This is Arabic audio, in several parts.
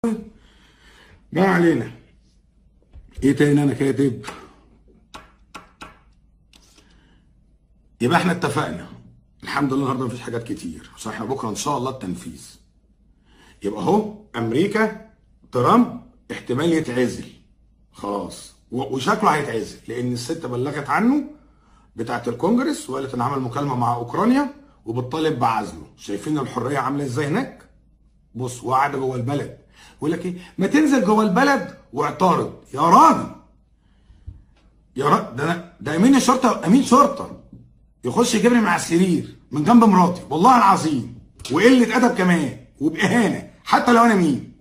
ما علينا. ايه تاني انا كاتب؟ يبقى احنا اتفقنا الحمد لله النهارده مفيش حاجات كتير، بس احنا بكره ان شاء الله التنفيذ. يبقى اهو امريكا ترامب احتمال يتعزل خلاص، وشكله هيتعزل لان الست بلغت عنه بتاعه الكونجرس وقالت ان عمل مكالمه مع اوكرانيا وبتطالب بعزله. شايفين الحريه عامله ازاي هناك؟ بص، وقاعده جوه البلد يقول لك ايه؟ ما تنزل جوه البلد واعترض. يا راجل يا راجل، ده امين الشرطه، امين شرطه يخش يجيبني من على السرير من جنب مراتي والله العظيم، وقله ادب كمان وباهانه حتى لو انا مين.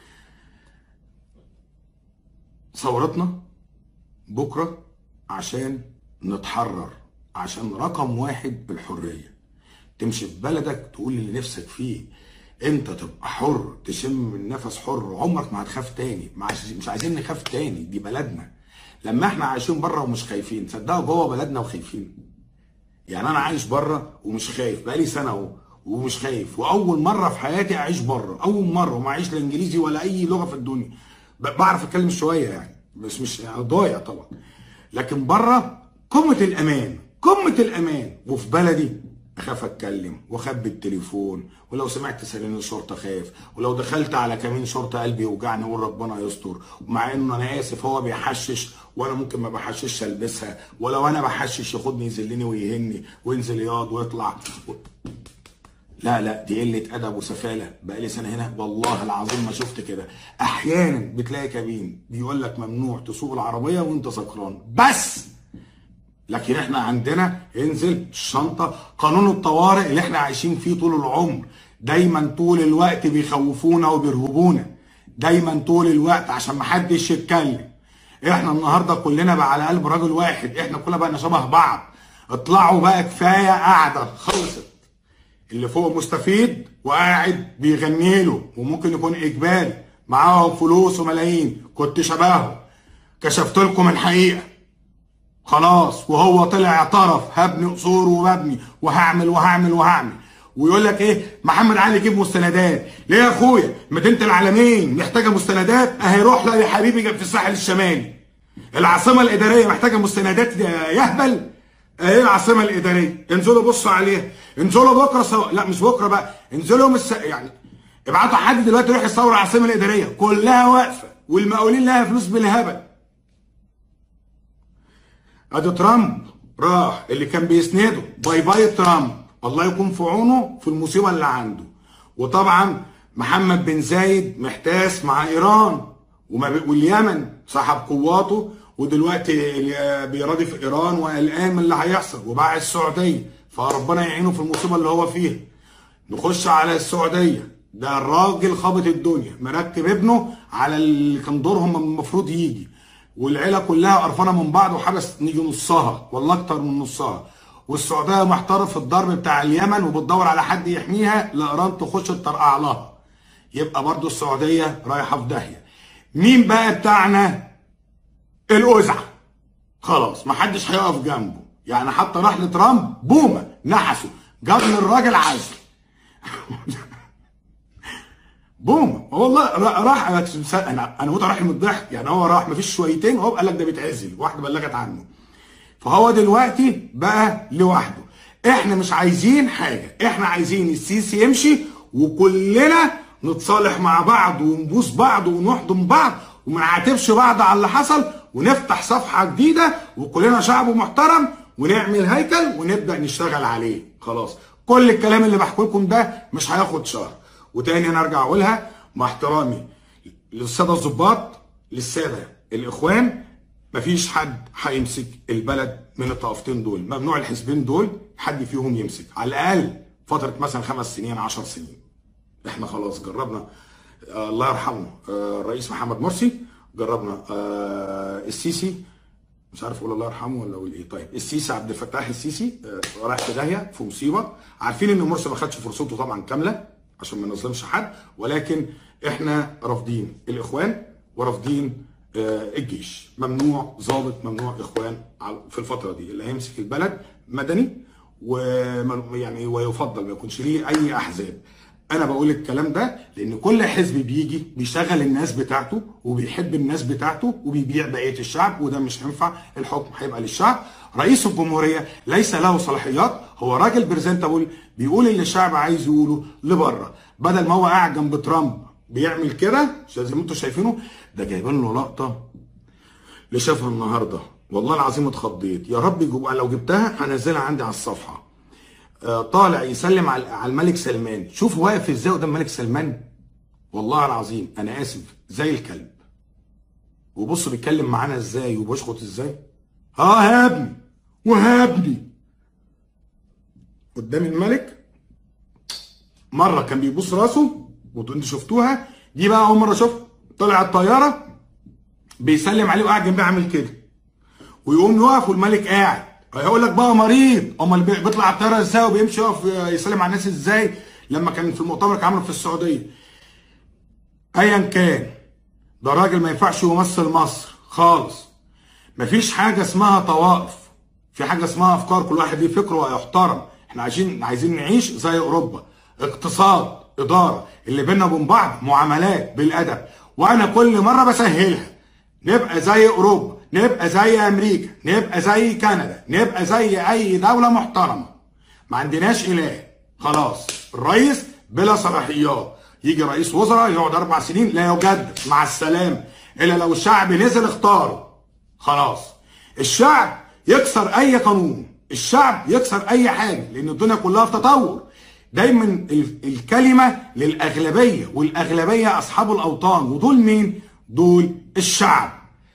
ثورتنا بكره عشان نتحرر، عشان رقم واحد بالحريه. تمشي في بلدك تقول اللي نفسك فيه، انت تبقى حر، تشم النفس حر، عمرك ما هتخاف تاني. مش عايزين نخاف تاني، دي بلدنا. لما احنا عايشين بره ومش خايفين، صدقوا جوه بلدنا وخايفين. يعني انا عايش بره ومش خايف بقالي سنه اهو ومش خايف، واول مره في حياتي اعيش بره، اول مره، وما اعيش لا انجليزي ولا اي لغه في الدنيا. بعرف اتكلم شويه يعني، بس مش يعني ضايع طبعا، لكن بره قمه الامان، قمه الامان. وفي بلدي اخاف اتكلم واخبي التليفون، ولو سمعت سيرين الشرطه خاف، ولو دخلت على كمين شرطه قلبي يوجعني واقول ربنا يستر. ومع انه انا اسف هو بيحشش وانا ممكن ما بحشش البسها، ولو انا بحشش ياخدني يذلني ويهني وينزل ياض ويطلع. لا دي قله ادب وسفاله. بقالي سنه هنا والله العظيم ما شفت كده. احيانا بتلاقي كابين بيقول لك ممنوع تسوق العربيه وانت سكران بس، لكن احنا عندنا انزل الشنطه. قانون الطوارئ اللي احنا عايشين فيه طول العمر، دايما طول الوقت بيخوفونا وبيرهبونا، دايما طول الوقت عشان محدش يتكلم. احنا النهارده كلنا بقى على قلب راجل واحد، احنا كلنا بقى شبه بعض. اطلعوا بقى، كفايه قاعده خلصت. اللي فوق مستفيد وقاعد بيغني له، وممكن يكون اجباري، معاهم فلوس وملايين، كنت شبهه، كشفت لكم الحقيقه خلاص. وهو طلع اعترف، هبني قصور وببني وهعمل وهعمل وهعمل. ويقول لك ايه؟ محمد علي يجيب مستندات. ليه يا اخويا؟ مدينه العالمين محتاجه مستندات؟ اهي روح لا يا حبيبي في الساحل الشمالي. العاصمه الاداريه محتاجه مستندات يا يهبل؟ اهي العاصمه الاداريه، انزلوا بصوا عليها. انزلوا بكره لا مش بكره بقى، انزلوا يعني ابعتوا حد دلوقتي يروح يصور العاصمه الاداريه كلها واقفه، والمقاولين لها فلوس بالهبل. ادي ترامب راح، اللي كان بيسنده باي باي ترامب، الله يكون في عونه في المصيبه اللي عنده. وطبعا محمد بن زايد محتاس مع ايران واليمن صاحب قواته، ودلوقتي بيرادف ايران وقلقان من اللي هيحصل، وباع السعوديه، فربنا يعينه في المصيبه اللي هو فيها. نخش على السعوديه، ده الراجل خابط الدنيا، مركب ابنه على اللي كان دورهم المفروض يجي، والعيله كلها قرفانه من بعض، وحبس نيجي نصها والله اكتر من نصها. والسعوديه محتاره في الضرب بتاع اليمن وبتدور على حد يحميها لايران تخش تطرقع لها. يبقى برضو السعوديه رايحه في داهيه. مين بقى بتاعنا؟ الأزعة خلاص محدش هيقف جنبه، يعني حتى راح لترامب بومه نحسه، جاب للراجل عزل بوم والله. راح انا موت راح من الضحك، يعني هو راح مفيش شويتين وهو قال لك ده بيتعزل، واحده بلغت عنه. فهو دلوقتي بقى لوحده. احنا مش عايزين حاجه، احنا عايزين السيسي يمشي وكلنا نتصالح مع بعض ونبوس بعض ونحضن بعض وما نعاتبش بعض على اللي حصل، ونفتح صفحه جديده وكلنا شعب محترم، ونعمل هيكل ونبدا نشتغل عليه خلاص. كل الكلام اللي بحكي لكم ده مش هياخد شهر. وتاني انا ارجع اقولها مع احترامي للساده الضباط، للساده الاخوان، مفيش حد هيمسك البلد من الطائفتين دول، ممنوع الحزبين دول حد فيهم يمسك، على الاقل فتره مثلا 5 سنين 10 سنين. احنا خلاص جربنا، الله يرحمه الرئيس محمد مرسي، جربنا السيسي، مش عارف اقول الله يرحمه ولا اقول ايه. طيب السيسي، عبد الفتاح السيسي رايح في داهيه، في مصيبه. عارفين ان مرسي ما خدش فرصته طبعا كامله عشان ما نظلمش حد، ولكن احنا رافضين الاخوان ورافضين الجيش. ممنوع ضابط، ممنوع اخوان في الفتره دي. اللي هيمسك البلد مدني، ويعني ويفضل ما يكونش ليه اي احزاب. انا بقول الكلام ده لان كل حزب بيجي بيشغل الناس بتاعته وبيحب الناس بتاعته وبيبيع بقيه الشعب، وده مش هينفع. الحكم هيبقى للشعب. رئيس الجمهوريه ليس له صلاحيات، هو راجل بريزنتابل بيقول اللي الشعب عايز يقوله لبره، بدل ما هو قاعد جنب ترامب بيعمل كده زي ما انتم شايفينه. ده جايبين له لقطه اللي شافها النهارده والله العظيم اتخضيت. يا رب لو جبتها هنزلها عندي على الصفحه. طالع يسلم على الملك سلمان، شوف واقف ازاي قدام الملك سلمان، والله العظيم انا اسف زي الكلب. وبص بيتكلم معانا ازاي وبيشخط ازاي. يا ابني وهابني قدام الملك. مره كان بيبص راسه وانتوا شفتوها دي بقى اول مره اشوفها، طلع الطياره بيسلم عليه وقاعد جنبيه عامل كده، ويقوم يقف والملك قاعد. هيقول لك بقى مريض، امال بيطلع الطياره ازاي وبيمشي يقف يسلم على الناس ازاي لما كان في المؤتمر كان عامله في السعوديه. ايا كان ده راجل ما ينفعش يمثل مصر خالص. مفيش حاجه اسمها طوائف، في حاجه اسمها افكار، كل واحد ليه فكره ويحترم. احنا عايزين نعيش زي اوروبا، اقتصاد، اداره، اللي بينا وبين بعض معاملات بالادب. وانا كل مره بسهلها، نبقى زي اوروبا، نبقى زي امريكا، نبقى زي كندا، نبقى زي اي دوله محترمه. ما عندناش اله خلاص. الرئيس بلا صلاحيات، يجي رئيس وزراء يقعد 4 سنين لا يجدد، مع السلامه، الا لو الشعب نزل اختاره خلاص. الشعب يكسر اي قانون، الشعب يكسر اي حاجه، لان الدنيا كلها في تطور. دايما الكلمه للاغلبيه، والاغلبيه اصحاب الاوطان، ودول مين؟ دول الشعب.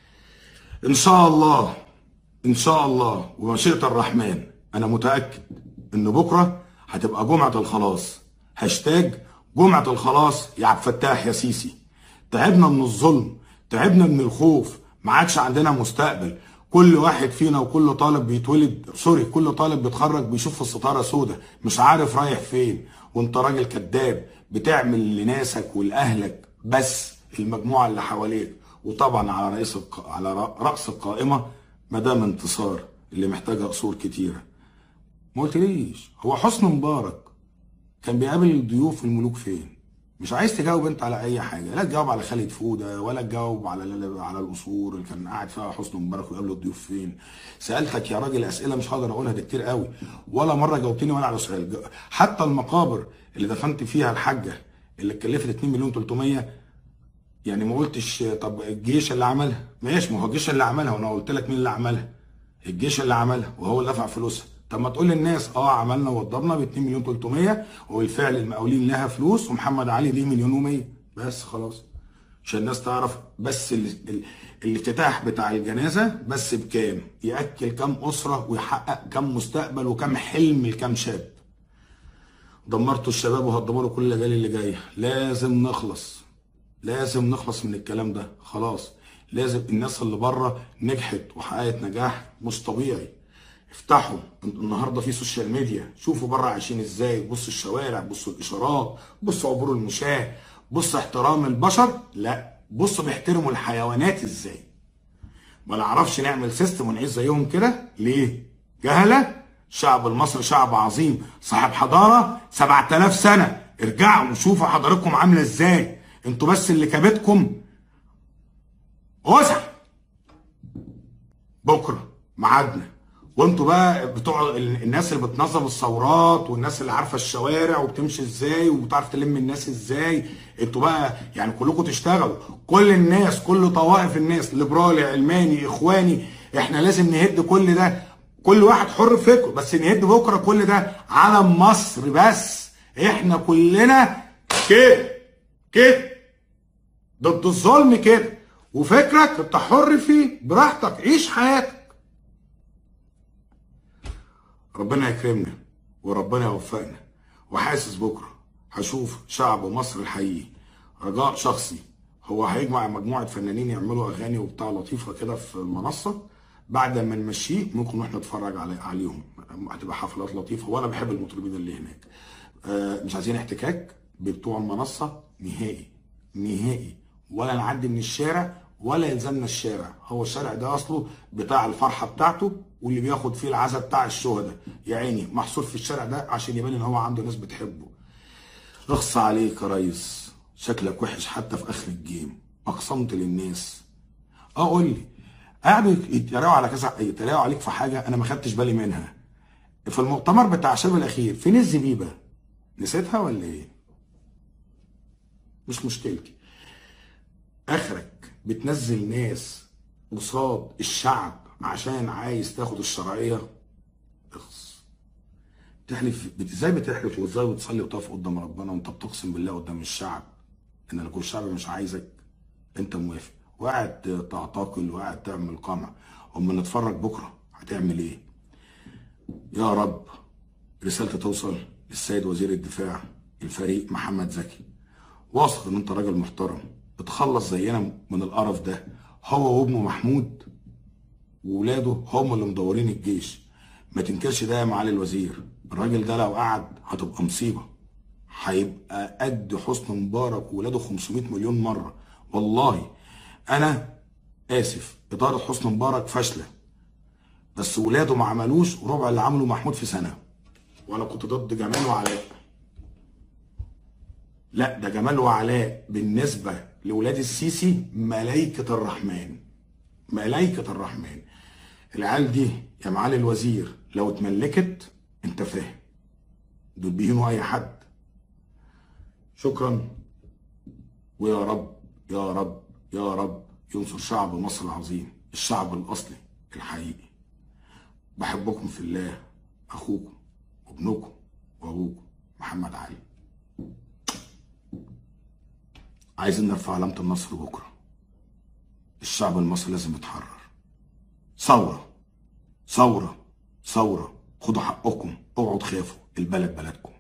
ان شاء الله ان شاء الله ومشيئة الرحمن انا متأكد ان بكرة هتبقى جمعة الخلاص. هاشتاج جمعة الخلاص يا عبد الفتاح يا سيسي. تعبنا من الظلم، تعبنا من الخوف، ما عادش عندنا مستقبل. كل واحد فينا وكل طالب بيتولد كل طالب بيتخرج بيشوف في الستارة سودة، مش عارف رايح فين. وانت راجل كذاب بتعمل لناسك ولأهلك بس، المجموعة اللي حواليك. وطبعا على رأس القائمة مدام انتصار اللي محتاجة قصور كتيرة. ما قلتليش هو حسني مبارك كان بيقابل الضيوف الملوك فين؟ مش عايز تجاوب انت على اي حاجه، لا تجاوب على خالد فوده ولا تجاوب على القصور اللي كان قاعد فيها حسني مبارك ويقابل الضيوف فين. سالتك يا راجل اسئله مش هقدر اقولها، ده كتير قوي، ولا مره جاوبتني ولا على سؤال. حتى المقابر اللي دفنت فيها الحاجه اللي اتكلفت 2 مليون 300، يعني ما قلتش طب الجيش اللي عملها؟ ماشي، ما هو الجيش اللي عملها، وانا قلت لك مين اللي عملها؟ الجيش اللي عملها وهو اللي دفع فلوسها. طب ما تقول للناس عملنا ووضبنا ب 2 مليون 300 وبالفعل المقاولين لها فلوس ومحمد علي ليه 1 مليون و100 بس خلاص. عشان الناس تعرف بس الافتتاح بتاع الجنازه بس بكام؟ ياكل كام اسره ويحقق كام مستقبل وكام حلم لكام شاب. دمرتوا الشباب وهتدمروا كل الاجيال اللي جايه. لازم نخلص من الكلام ده خلاص. لازم الناس اللي بره نجحت وحققت نجاح مش طبيعي. افتحوا النهارده في سوشيال ميديا، شوفوا بره عايشين ازاي، بصوا الشوارع، بصوا الاشارات، بصوا عبور المشاة، بصوا احترام البشر، لا بصوا بيحترموا الحيوانات ازاي. ما نعرفش نعمل سيستم ونعيش زيهم كده ليه؟ جهله. الشعب المصري شعب عظيم صاحب حضاره 7000 سنه. ارجعوا وشوفوا حضارتكم عامله ازاي. انتوا بس اللي كابتكم وسع. بكره ميعادنا، وانتوا بقى بتوع الناس اللي بتنظم الثورات والناس اللي عارفه الشوارع وبتمشي ازاي وبتعرف تلم الناس ازاي. انتوا بقى يعني كلكم تشتغلوا، كل الناس، كل طوائف الناس، ليبرالي، علماني، اخواني. احنا لازم نهد كل ده، كل واحد حر في فكره، بس نهد بكره كل ده علم مصر بس. احنا كلنا كده ضد الظلم كده، وفكرك انت حر فيه براحتك، عيش حياتك. ربنا يكرمنا وربنا يوفقنا. وحاسس بكره هشوف شعب مصر الحقيقي. رجاء شخصي، هو هيجمع مجموعه فنانين يعملوا اغاني وبتاع لطيفه كده في المنصه، بعد ما نمشيه ممكن نروح نتفرج عليهم. هتبقى حفلات لطيفه، وانا بحب المطربين اللي هناك. مش عايزين احتكاك بتوع المنصه نهائي، ولا نعدي من الشارع ولا يلزمنا الشارع. هو الشارع ده اصله بتاع الفرحه بتاعته، واللي بياخد فيه العزاء بتاع الشهداء يا عيني محصور في الشارع ده عشان يبان ان هو عنده ناس بتحبه. اخص عليك يا ريس، شكلك وحش حتى في اخر الجيم، اقسمت للناس. قول لي، قعدوا يتريقوا على كذا، يتريقوا عليك في حاجه انا ما خدتش بالي منها. في المؤتمر بتاع الشباب الاخير فين الزبيبه؟ نسيتها ولا ايه؟ مش مشكلتي. اخرك بتنزل ناس قصاد الشعب عشان عايز تاخد الشرعيه. اخص. تحلف ازاي؟ بتحلف وازاي بتصلي وتقف قدام ربنا وانت بتقسم بالله قدام الشعب ان لو الشعب مش عايزك انت موافق، وقاعد تعتقل وقاعد تعمل قمع. اما نتفرج بكره هتعمل ايه؟ يا رب رسالتي توصل للسيد وزير الدفاع الفريق محمد زكي. واثق ان انت راجل محترم، اتخلص زينا من القرف ده. هو وابنه محمود وولاده هم اللي مدورين الجيش. ما تنكرش ده يا معالي الوزير، الراجل ده لو قعد هتبقى مصيبه. هيبقى قد حسني مبارك وولاده 500 مليون مره. والله انا اسف، اداره حسني مبارك فاشله، بس ولاده ما عملوش ربع اللي عمله محمود في سنه. وانا كنت ضد جمال وعلاء. لا، ده جمال وعلاء بالنسبه لولاد السيسي ملائكه الرحمن، ملائكه الرحمن. العيال دي يا معالي الوزير لو اتملكت انت فاهم، دول بيهينوا اي حد. شكرا، ويا رب يا رب يا رب ينصر شعب مصر العظيم، الشعب الاصلي الحقيقي. بحبكم في الله، اخوكم وابنكم وابوكم محمد علي. عايزين نرفع علامة النصر بكره. الشعب المصري لازم يتحرر. ثورة ثورة ثورة، خدوا حقكم، اوعوا تخافوا، البلد بلدكم.